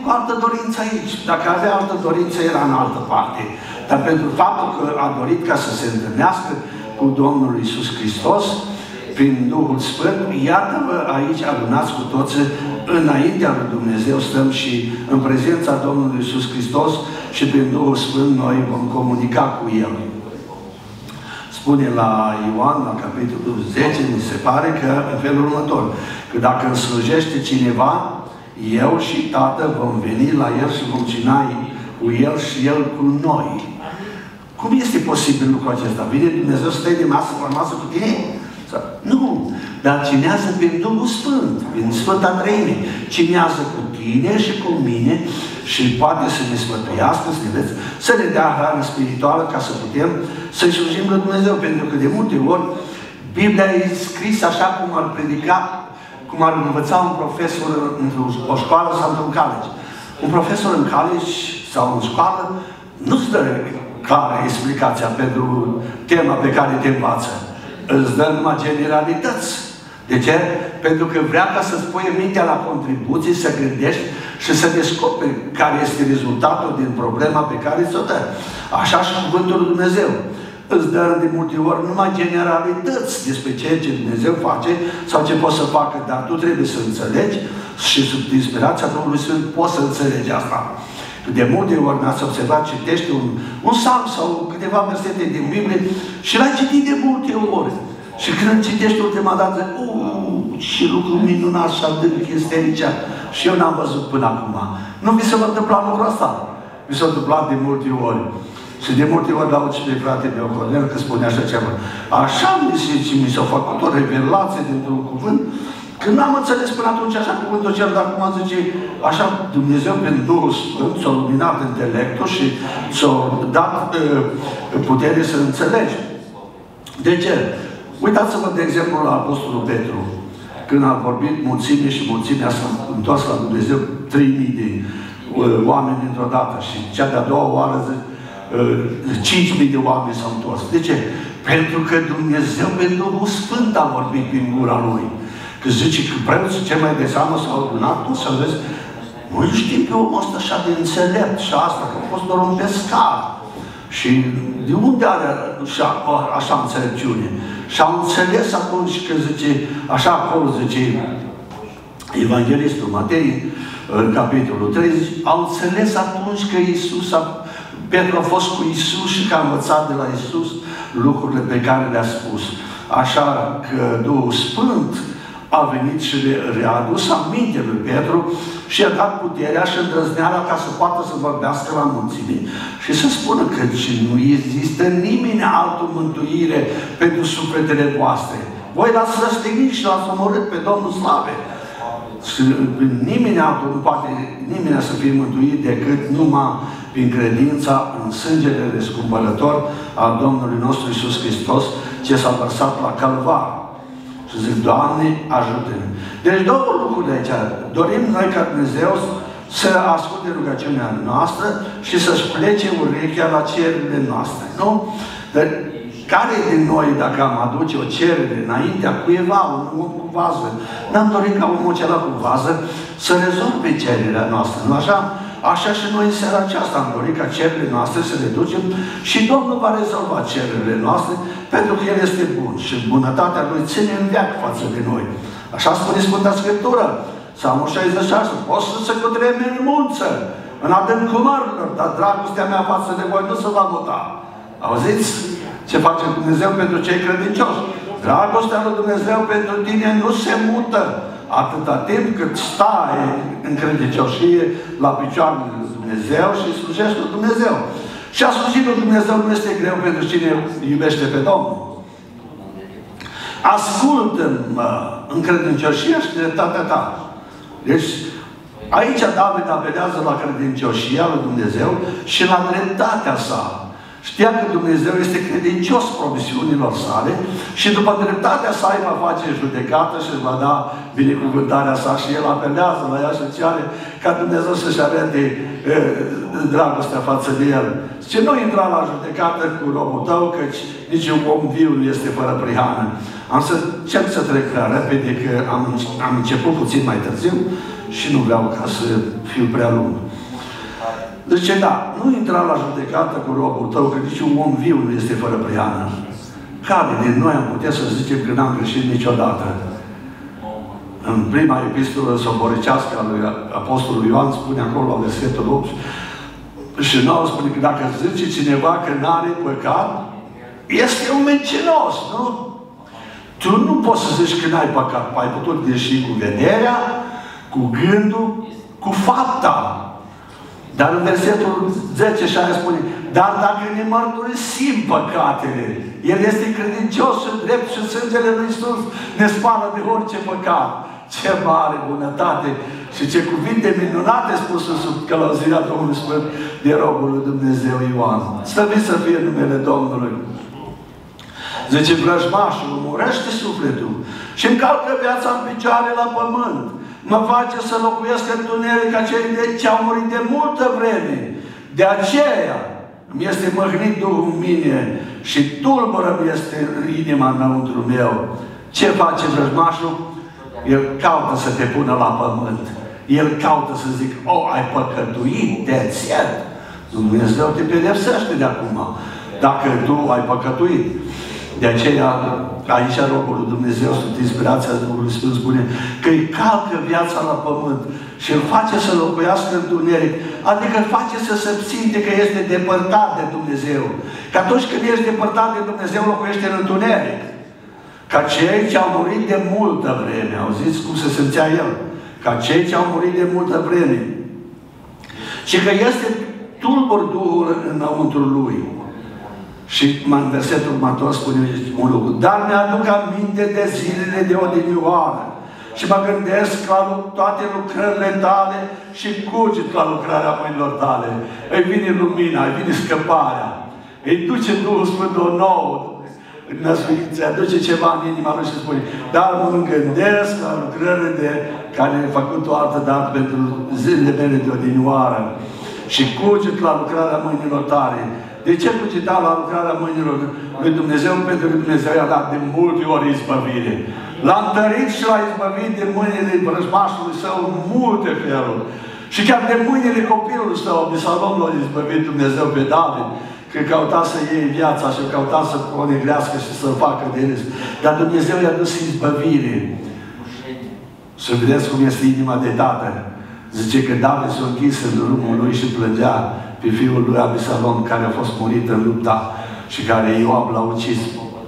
cu altă dorință aici. Dacă avea altă dorință, era în altă parte. Dar pentru faptul că a dorit ca să se întâlnească cu Domnul Iisus Hristos, prin Duhul Sfânt, iată-vă aici adunați cu toții, înaintea lui Dumnezeu stăm și în prezența Domnului Iisus Hristos și prin Duhul Sfânt noi vom comunica cu El. Spune la Ioan, la capitolul 10, mi se pare că în felul următor, că dacă îmi slujește cineva, eu și Tatăl vom veni la El și vom cina cu El și El cu noi. Cum este posibil lucrul acesta? Vine Dumnezeu să stai de masă cu tine? Nu, dar cinează prin Duhul Sfânt, prin Sfânta Treime. Cinează cu tine și cu mine și poate să ne sfătuiască, să ne dea hrană spirituală ca să putem să-i slujim lui Dumnezeu. Pentru că de multe ori Biblia e scrisă așa cum ar predica, cum ar învăța un profesor într-o școală sau într-un college. Un profesor în college sau în școală nu-ți dă clară explicația pentru tema pe care te învață. Îți dă numai generalități. De ce? Pentru că vrea ca să-ți pui mintea la contribuții, să gândești și să descoperi care este rezultatul din problema pe care ți-o dă. Așa și Cuvântul lui Dumnezeu. Îți dă de multe ori numai generalități despre ceea ce Dumnezeu face sau ce poți să facă, dar tu trebuie să înțelegi și sub inspirația Duhului Sfânt poți să înțelegi asta. De multe ori n-ați observat, citești un psalm sau câteva versete din Biblie și l-ai citit de multe ori. Și când citești ultima dată, și lucru minunat și adânc este aici. Și eu n-am văzut până acum. Nu mi se va întâmpla lucrul ăsta. Mi s-a întâmplat de multe ori. Și de multe ori la uci de frate meu Cornel că spune așa ceva. Așa mi s-a făcut o revelație dintr-un cuvânt. Când n-am înțeles până atunci așa cuvântul cel, dar acum zice, așa Dumnezeu prin Duhul Sfânt ți-a luminat intelectul și ți-a dat putere să înțelegi. De ce? Uitați-vă, de exemplu, la Apostolul Petru, când a vorbit mulțime și mulțimea s-a întors la Dumnezeu 3.000 de oameni dintr-o dată și cea de-a doua oară 5.000 de oameni s-au întors. De ce? Pentru că Dumnezeu pe Duhul Sfânt a vorbit prin gura Lui. Că zice că preoții cei mai de seamă s-au adunat, tu să vezi, noi știm pe omul ăsta așa de înțelept și asta, că a fost doar un pescar. Și de unde are așa înțelepciune? Și au înțeles atunci că zice, așa acolo zice Evanghelistul Matei, în capitolul 3, au înțeles atunci că Petru a fost cu Iisus și că a învățat de la Iisus lucrurile pe care le-a spus. Așa că Duhul Sfânt a venit și le-a adus aminte lui Petru și i-a dat puterea și îndrăzneala ca să poată să vorbească la mulțime și să spună că nu există nimeni altă mântuire pentru sufletele voastre. Voi l-ați răstignit și l-ați omorât pe Domnul Slave. Și nimeni altul nu poate nimeni să fie mântuit decât numai prin credința în sângele răscumpărător al Domnului nostru Iisus Hristos, ce s-a vărsat la Calvar. Și zic, Doamne, ajută-ne. Deci două lucruri de aici. Dorim noi ca Dumnezeu să asculte rugăciunea noastră și să-și plece urechea la cererile noastre. Nu? Dar care din noi, dacă am aduce o cerere înaintea cuiva, un om cu vază, n-am dorit ca omul acela cu vază să rezolve cererea noastră. Nu așa? Așa și noi în seara aceasta am dorit ca cererile noastre să le ducem și Domnul va rezolva cererile noastre pentru că El este bun și bunătatea Lui ține în veac față de noi. Așa spune Sfânta Scriptură, Psalmul 66, poți să se cutreme în mulță, în adâncul mărilor, dar dragostea mea față de voi nu se va muta. Auziți ce face Dumnezeu pentru cei credincioși? Dragostea lui Dumnezeu pentru tine nu se mută atâta timp cât stai în credincioșie la picioarele lui Dumnezeu și slujești lui Dumnezeu. Și a slujit lui Dumnezeu nu este greu pentru cine iubește pe Domnul. Ascultă-mă în credincioșia și dreptatea ta. Deci, aici David apelează la credincioșia lui Dumnezeu și la dreptatea sa. Știa că Dumnezeu este credincios promisiunilor sale și după dreptatea sa îi va face judecată și îi va da binecuvântarea sa și el apelează la ea și cere ca Dumnezeu să-și arate dragostea față de el. Zice, nu intra la judecată cu robul tău, căci nici un om viu nu este fără prihană. Am să încerc să trec prea repede, că am început puțin mai târziu și nu vreau ca să fiu prea lung. Zice, da, nu intra la judecată cu robul tău, că nici un om viu nu este fără priană. Care din noi am putea să zicem că n-am greșit niciodată? În prima epistolă soboricească a lui Apostolul Ioan spune acolo la versetul 8 și 9 spune că dacă zice cineva că n-are păcat, este un mincinos, nu? Tu nu poți să zici că n-ai păcat. Ai putut greși cu vederea, cu gândul, cu fapta. Dar în versetul 10 și aia spune, dar dacă ne mărturisim păcatele, El este credincios și drept și sângele lui Iisus ne spală de orice păcat. Ce mare bunătate și ce cuvinte minunate spuse sub călăuzirea Domnului Sfânt de robul lui Dumnezeu Ioan. Slăvit să fie numele Domnului. Zice, vrăjmașul umurește sufletul și încalcă viața în picioare la pământ. Mă face să locuiesc în tuneric ca cei ce au murit de multă vreme. De aceea îmi este măhnit Duhul în mine și tulbură-mi este inima înăuntru meu. Ce face vrăjmașul? El caută să te pună la pământ. El caută să zic, ai păcătuit, that's it. Dumnezeu te pedepsește de acum, dacă tu ai păcătuit. De aceea, aici robul lui Dumnezeu, sub inspirația Duhului Sfânt, spune că îi calcă viața la pământ și îl face să locuiască în tuneric, adică îl face să se simte că este depărtat de Dumnezeu. Că atunci când ești depărtat de Dumnezeu, locuiește în întuneric. Ca cei ce au murit de multă vreme, auziți cum se simțea el? Ca cei ce au murit de multă vreme. Și că este tulbur Duhul înăuntru lui. Și în versetul următor spune un lucru. Dar mi-aduc aminte de zilele de odinioară și mă gândesc la toate lucrările tale și cuget la lucrarea mâinilor tale. Îi vine lumina, îi vine scăparea. Îi duce Duhul Sfânt o nouă născuință, aduce ceva în inima lui și spune, dar mă gândesc la lucrările de care le-a făcut o altă dată pentru zilele mele de odinioară și cuget la lucrarea mâinilor tale. De ce cugeta la lucrarea mâinilor lui Dumnezeu? Pentru că Dumnezeu i-a dat de multe ori izbăvire. L-a întărit și l-a izbăvit de mâinile vrăjmașului său în multe feluri. Și chiar de mâinile copilului său, Absalom, l-a izbăvit Dumnezeu pe David, că căuta să iei viața și căuta să o negrească și să-l facă de râs. Dar Dumnezeu i-a dus izbăvire. Să vedeți cum este inima de tată. Zice că David s-a închis în drumul lui și plângea pe fiul lui Absalom, care a fost murit în lupta și care Ioab l-a ucis.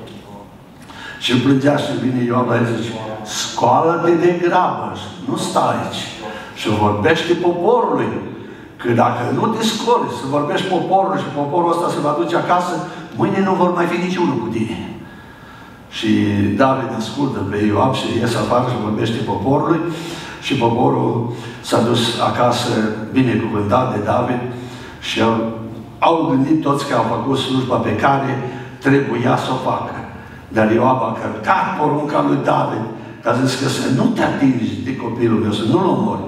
Și plângea și vine Ioab la el și zice, scoală-te de grabă, nu stai aici. Și vorbește poporului. Că dacă nu te scoli să vorbești poporului și poporul ăsta se va duce acasă, mâine nu vor mai fi niciunul cu tine. Și David ascultă pe Ioab și iese afară și vorbește poporului și poporul s-a dus acasă binecuvântat de David și au gândit toți că au făcut slujba pe care trebuia să o facă. Dar Ioab a călcat porunca lui David, că a zis că să nu te atingi de copilul meu, să nu-l omori.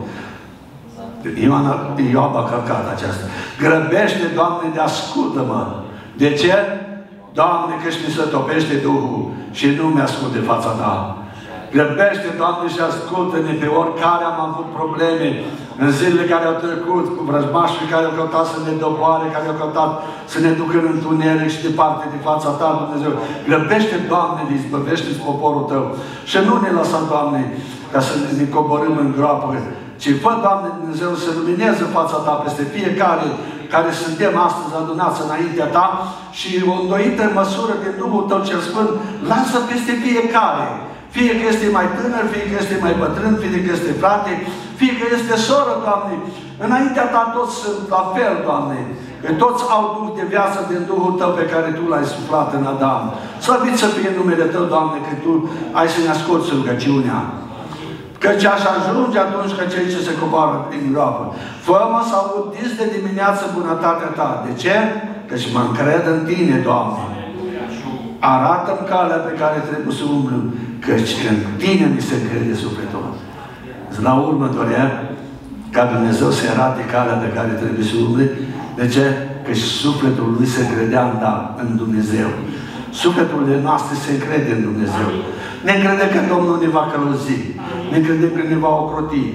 Ioab a călcat aceasta. Grăbește, Doamne, de ascultă-mă. De ce? Doamne, că mi se topește Duhul și nu mi-ascunde fața Ta. Grăbește, Doamne, și ascultă-ne pe oricare am avut probleme în zilele care au trecut, cu vrăjmașii care au căutat să ne doboare, care au căutat să ne ducă în întuneric și departe de fața Ta, Dumnezeu. Grăbește, Doamne, izbăvește-ți poporul Tău și nu ne lăsa, Doamne, ca să ne coborâm în groapă, ci fă, Doamne Dumnezeu, să lumineze fața Ta peste fiecare care suntem astăzi adunați înaintea Ta și o îndoită măsură din Duhul Tău cel Sfânt, lasă peste fiecare. Fie că este mai tânăr, fie că este mai bătrân, fie că este frate, fie că este soră, Doamne. Înaintea Ta toți sunt la fel, Doamne. Că toți au Duh de viață din Duhul Tău pe care Tu l-ai suflat în Adam. Slăvit să fie numele Tău, Doamne, că Tu ai să ne asculți rugăciunea. Căci aș ajunge atunci că cei ce se coboară din groapă. Fă-mă să audiți de dimineață bunătatea Ta. De ce? Căci mă încred în Tine, Doamne. Arată-mi calea pe care trebuie să umblu, căci în Tine mi se crede sufletul. La urmă dorea ca Dumnezeu să arate calea pe care trebuie să umble. De ce? Căci sufletul lui se credea în Dumnezeu. Sufletul noastre se încrede în Dumnezeu. Ne crede că Domnul ne va călăuzi. Ne crede că ne va ocroti.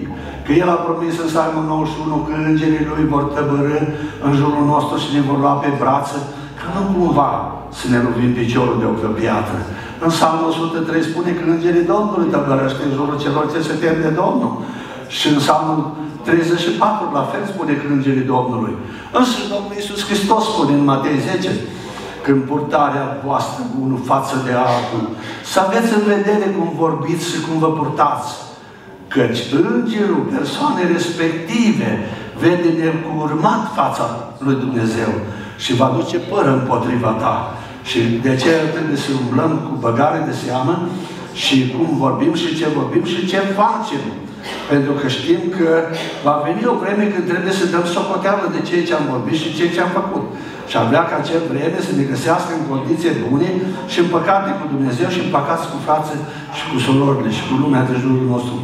că El a promis în Psalmul 91 că îngerii Lui vor tăbărâ în jurul nostru și ne vor lua pe brață, că nu cumva să ne lovim piciorul de o piatră. În Psalmul 103 spune că îngerii Domnului tăbărăște în jurul celor ce se tem de Domnul. Și în Psalmul 34, la fel, spune că îngerii Domnului. Însă Domnul Iisus Hristos spune în Matei 10, că în purtarea voastră unul față de altul, să aveți în vedere cum vorbiți și cum vă purtați. Căci îngerul persoanei respective vede necurmat fața lui Dumnezeu și va duce pără împotriva ta. Și de aceea trebuie să umblăm cu băgare de seamă și cum vorbim și ce vorbim și ce facem. Pentru că știm că va veni o vreme când trebuie să dăm socoteală de ceea ce am vorbit și ceea ce am făcut. Și am vrea ca acel vreme să ne găsească în condiții bune și împăcate cu Dumnezeu și împăcați cu frații și cu surorile și cu lumea de jurul nostru.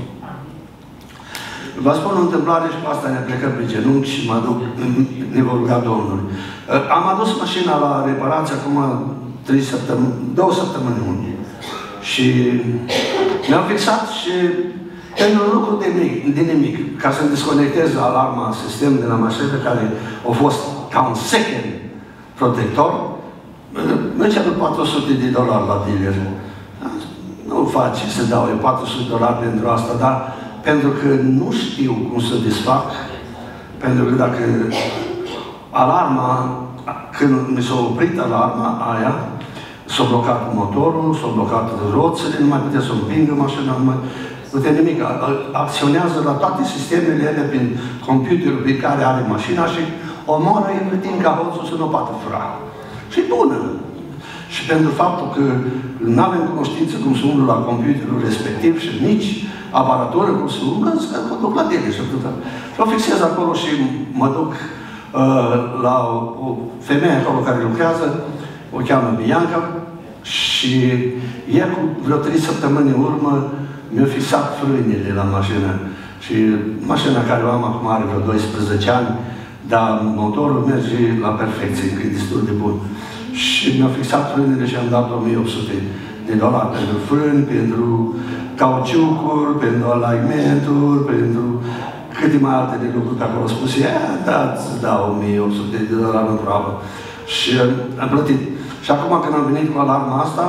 Vă spun o întâmplare și cu asta ne plecăm pe genunchi și mă duc, ne vor ruga Domnului. Am adus mașina la reparație acum 2 săptămâni unii. Și mi-am fixat și pentru un lucru de nimic, ca să-mi desconectez alarma sistem de la mașină, care a fost ca un second protector, mi-a cerut $400 la dealer. Nu face să dau $400 pentru asta, dar pentru că nu știu cum să desfac, pentru că dacă alarma, când mi s-a oprit alarma aia, s-a blocat motorul, s-a blocat roțele, nu mai putea să împingă mașina, nu mai putea nimic. Acționează la toate sistemele ele prin computerul pe care are mașina și omoară efectiv ca hoțul să nu poată fura. Și bună! Și pentru faptul că nu avem cunoștință cum să umblu la computerul respectiv și nici aparatură cum să umblă, mă duc la tine și atâta. Și o fixez acolo și mă duc la o femeie acolo care lucrează, o cheamă Bianca, și ea cu vreo 3 săptămâni în urmă mi-a fixat frânile la mașină. Și mașina care o am acum are vreo 12 ani, dar motorul merge la perfecție, că e destul de bun. Și mi-a fixat frânile și am dat $1.800 pentru frâni, pentru cauciucuri, pentru alignmenturi, pentru câteva alte de lucruri pe acolo. Spus, da, îți dau $1.800 în probă. Și am plătit. Și acum când am venit cu alarma asta,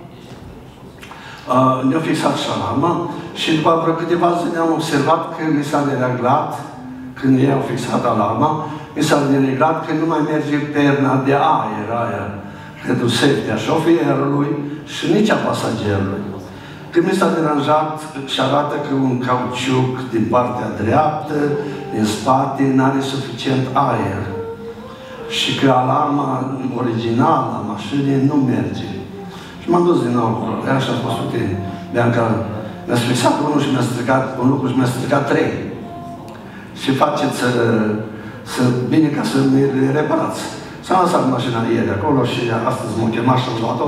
ne-a fixat și alarma și după vreo câteva zile am observat că mi s-a dereglat, când ei au fixat alarma, mi s-a dereglat că nu mai merge perna de aer aia pentru safety-a șoferului și nici a pasagerului. Când mi s-a deranjat și arată că un cauciuc din partea dreaptă, din spate, nu are suficient aer. Și că alarma originală a mașinii nu merge. Și m-am dus din nou acolo. Așa a spus, uite, Bianca, mi-a fixat unul și mi-a stricat un lucru și mi-a stricat 3. Și faceți să bine ca să mi reparați. S-a lăsat mașina ieri acolo și astăzi m-a chemat și am luat-o.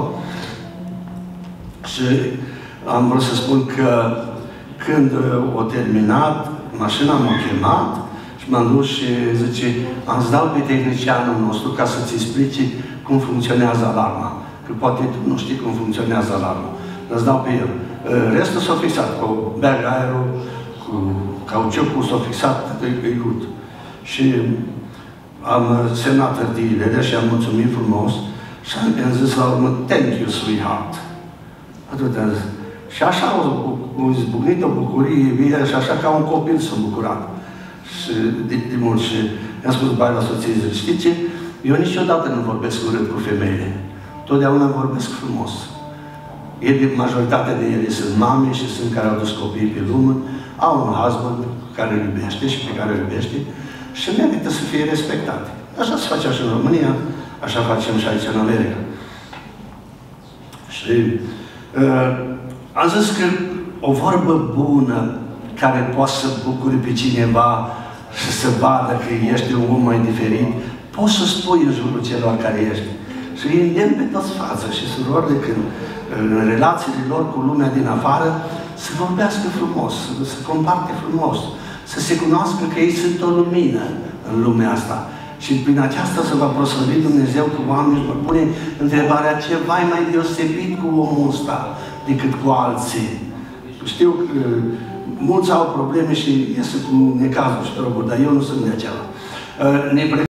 Și am vrut să spun că când o terminat, mașina m-a chemat și m-am dus și zice, am să dau pe tehnicianul nostru ca să-ți explice cum funcționează alarma. Că poate tu nu știi cum funcționează alarma. Îți dau pe el. Restul s-a fixat cu bag aerul, cu cauciucul s-a fixat, e good. Și am semnat hârtiile și am mulțumit frumos și am zis la urmă, thank you, sweetheart. Atât am zis. Și așa au izbucnit o bucurie vie și așa ca un copil s-a bucurat. Și de mult. Și i-am spus bai la soție, zic, știi ce? Eu niciodată nu vorbesc urât cu femeile. Totdeauna vorbesc frumos. Majoritatea de ele sunt mame și sunt care au dus copiii pe lume, au un husband care îl iubește și pe care îl iubește și merită să fie respectate. Așa se face și în România, așa facem și aici în America. Și am zis că o vorbă bună care poate să bucure pe cineva și să vadă că ești un om mai diferit, poți să spui în jurul celor care ești. Și îi îndemn pe toți față și surorile când în relațiile lor cu lumea din afară să vorbească frumos, să comparte frumos, să se cunoască că ei sunt o lumină în lumea asta. Și prin aceasta se va proslăvi Dumnezeu că oamenii își vor pune întrebarea ceva mai deosebit cu omul ăsta decât cu alții. Știu că mulți au probleme și iese cu necazuri și droguri, dar eu nu sunt de acela.